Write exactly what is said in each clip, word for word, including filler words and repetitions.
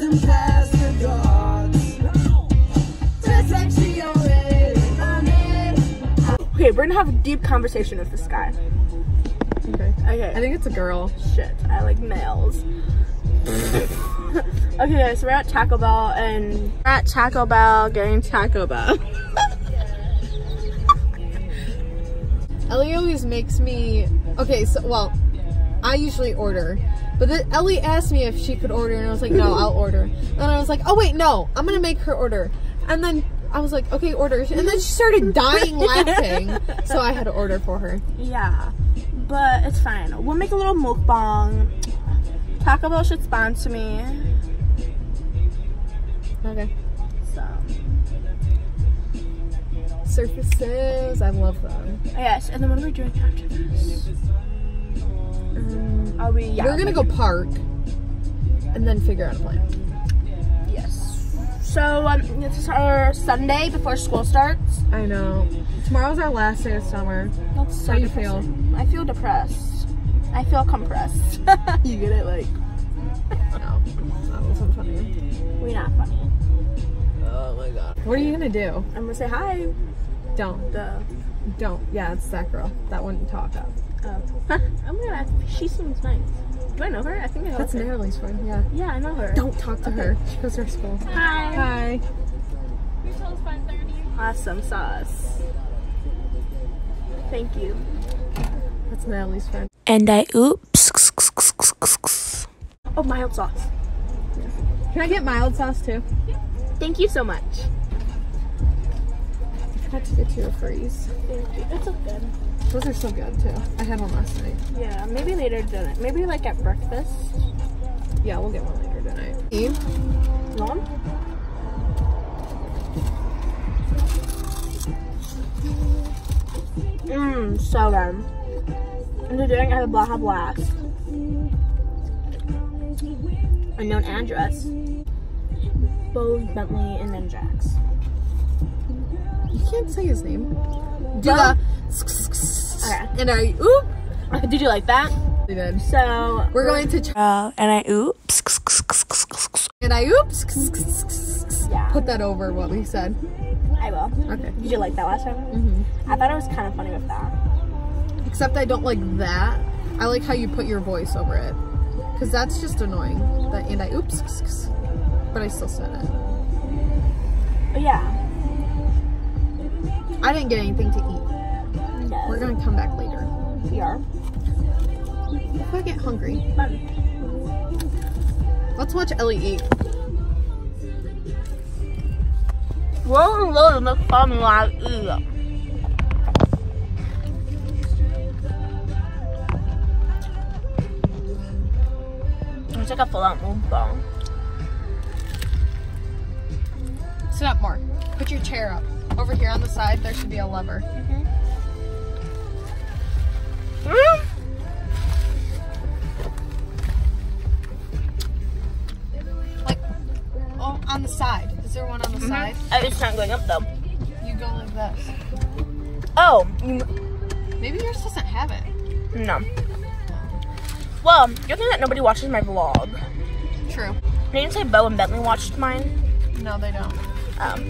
and past the dogs. Just like she already wanted. Okay, we're gonna have a deep conversation with this guy. Okay. Okay. I think it's a girl. Shit, I like males. Okay, guys, so we're at Taco Bell and we're at Taco Bell getting Taco Bell. Ellie always makes me, okay, so, well, I usually order, but then Ellie asked me if she could order, and I was like, no, I'll order. And I was like, oh wait, no, I'm gonna make her order. And then I was like, okay, order. And then she started dying laughing, so I had to order for her. Yeah, but it's fine. We'll make a little mukbang. Taco Bell should sponsor me. Okay. So. Surfaces, I love them. Yes, and then what are we doing after this? Um, are we? Yeah, We're gonna go park, and then figure out a plan. Yes. So um, this is our Sunday before school starts. I know. Tomorrow's our last day of summer. That's so How you depressing. I feel depressed. I feel compressed. You get it, like. No, that wasn't funny. We're not funny. Oh my god. What are you gonna do? I'm gonna say hi. Don't. Duh. Don't. Yeah, it's that girl. That wouldn't talk up. Oh. I'm gonna. She seems nice. Do I know her? I think I know That's her. Natalie's friend. Yeah. Yeah, I know her. Don't talk to Okay. her. She goes to her school. Hi. Hi. Awesome sauce. Thank you. That's Natalie's friend. And I oops. Oh, mild sauce. Can I get mild sauce too? Thank you so much. I forgot to get you a freeze. Thank you. It's so good. Those are so good too. I had one last night. Yeah, maybe later tonight. Maybe like at breakfast. Yeah, we'll get one later tonight. Mom? Mmm, so good. And they're doing it at a Blaha Blast. Unknown address. Bose, Bentley, and then Jax. You can't say his name. Do Well, the. Okay. And I oop. Did you like that? We did. So We're going to. Uh, and I oops. And I oops. yeah, Put that over what we said. I will. Okay. Did you like that last time? Mm-hmm. I thought it was kind of funny with that. Except I don't like that. I like how you put your voice over it. Because that's just annoying. That and I oops. But I still said it. But yeah. I didn't get anything to eat. No. We're gonna come back later. We are. If I get hungry. Fun. Let's watch Ellie eat. Roll load the fun while eat. It's like a full-out mukbang. Sit up more. Put your chair up. Over here on the side, there should be a lever. Mm. Like, oh, on the side. Is there one on the Mm-hmm. side? I it's not going up though. You go like this. Oh, you, Maybe yours doesn't have it. no. Well, good thing that nobody watches my vlog. True. They didn't say Bo and Bentley watched mine. No, they don't. Um,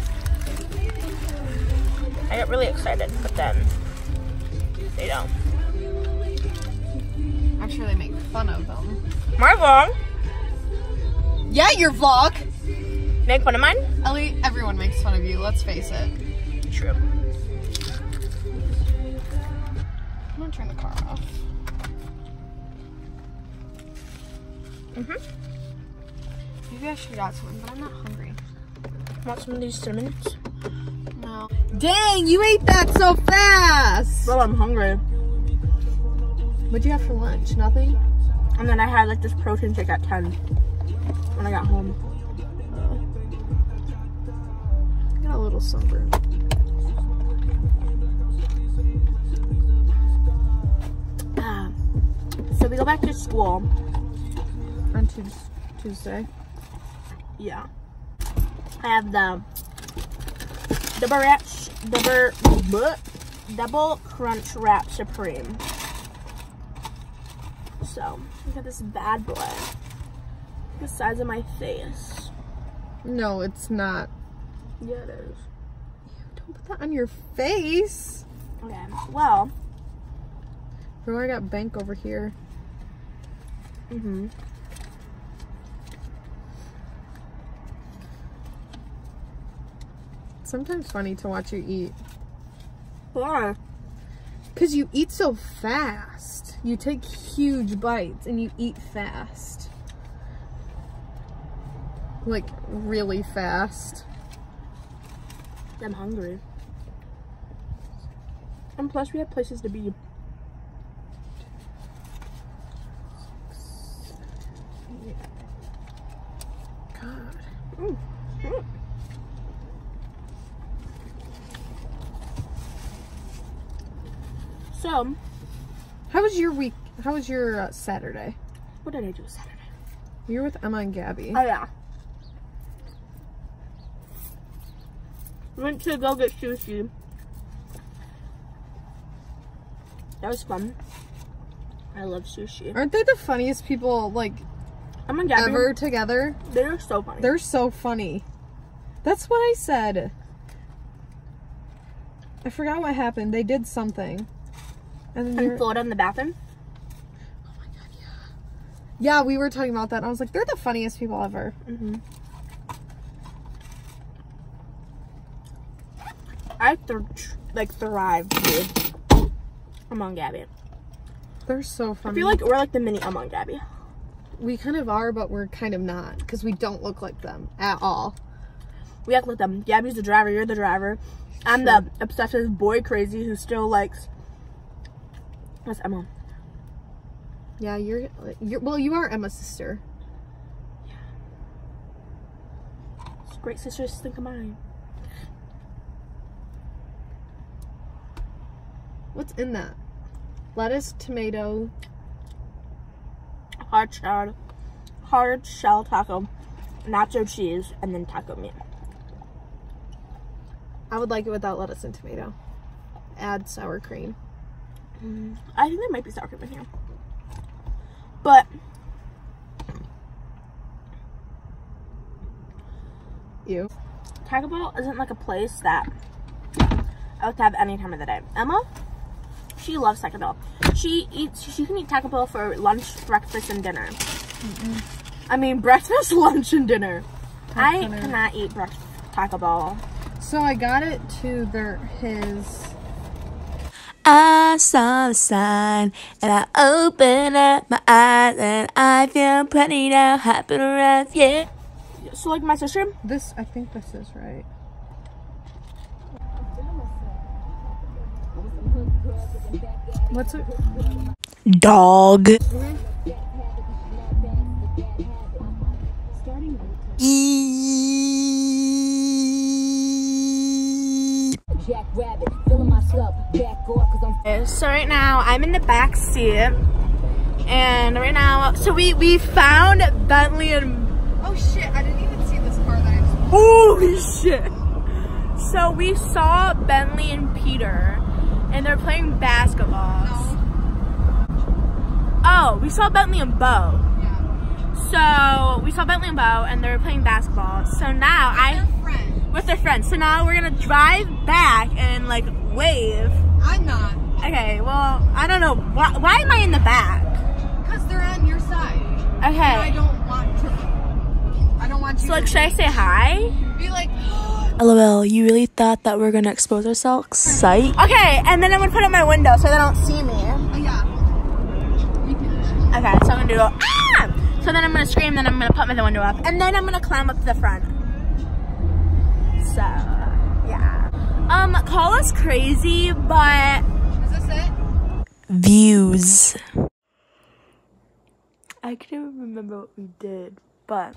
I get really excited, but then they don't. I'm sure they make fun of them. My vlog. Yeah, your vlog. Make fun of mine? Ellie, everyone makes fun of you. Let's face it. True. I'm gonna turn the car off. Mhm. Maybe I should have got something, but I'm not hungry. Want some of these cinnamons? No. Dang, you ate that so fast! Well, I'm hungry. What'd you have for lunch? Nothing? And then I had like this protein shake at ten when I got home. I got a little sunburn. Ah. So we go back to school. On Tues- Tuesday. Yeah. I have the double wrap, double, bleh, double crunch wrap supreme. So we got this bad boy. the size of my face. No, it's not. Yeah, it is. Don't put that on your face. Okay, well. Oh, I got bank over here. Mm-hmm. It's sometimes funny to watch you eat. Why? Because you eat so fast. You take huge bites and you eat fast. Like, really fast. I'm hungry. And plus, we have places to be. God. Mm. Mm. So, How was your week? How was your uh, Saturday? what did I do Saturday? You were with Emma and Gabby. Oh, yeah. We went to go get sushi. That was fun. I love sushi. Aren't they the funniest people, like, I'm and Gabby, ever together? they're so funny. They're so funny. That's what I said. I forgot what happened. They did something. And then in you're- Florida in the bathroom. Oh my god, yeah. Yeah, we were talking about that. And I was like, they're the funniest people ever. Mm-hmm. I th like thrive, dude. Among Gabby. They're so I funny. feel like we're like the mini Among Gabby. we kind of are, but we're kind of not. Because we don't look like them at all. We act like them. Gabby's the driver, you're the driver. I'm the obsessive boy crazy who still likes. That's Emma. Yeah, you're, you're well, you are Emma's sister. Great sisters think of mine. What's in that? Lettuce, tomato. Hard shell, hard shell taco, nacho cheese, and then taco meat. I would like it without lettuce and tomato. Add sour cream. Mm, I think there might be sour cream in here. But Ew. Taco Bell isn't like a place that I like to have any time of the day. Emma, she loves Taco Bell. She eats, she can eat Taco Bell for lunch, breakfast, and dinner. Mm-mm. I mean, breakfast, lunch, and dinner. I dinner. cannot eat breakfast Taco Bell. So I got it to their, his... I saw the sign and I opened up my eyes and I feel pretty now, hopping around, yeah. So like my sister, This, I think this is right. What's it? Dog. Jackrabbit, filling my slug, back off cause I'm so right now I'm in the back seat, and right now, so we we found Bentley and Oh shit, I didn't even see this car that I just... holy shit. So we saw Bentley and Peter, and they're playing basketball. No. Oh, we saw Bentley and Bo. Yeah. So we saw Bentley and Bo, and they're playing basketball. So now I Friend. with their friends. So now we're gonna drive back and like wave. I'm not. Okay, well I don't know why. Why am I in the back? Because they're on your side. Okay. And I don't want to. I don't want you So like, to should I say hi? be like, LOL, you really thought that we're gonna expose ourselves? Psych. Okay, and then I'm gonna put up my window so they don't see me. oh, yeah. You can. Okay, so I'm gonna do ah! So then I'm gonna scream, then I'm gonna put my window up, and then I'm gonna climb up to the front. So, yeah. Um, call us crazy, but Is this it? Views. I can't even remember what we did, but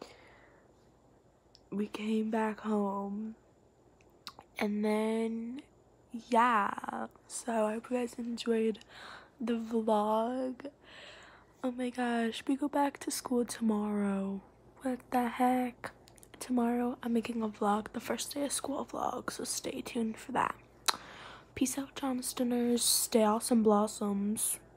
we came back home, and then, yeah, so I hope you guys enjoyed the vlog. Oh my gosh, we go back to school tomorrow. What the heck? Tomorrow I'm making a vlog, the first day of school vlog, so stay tuned for that. Peace out, Johnstoners. Stay awesome blossoms.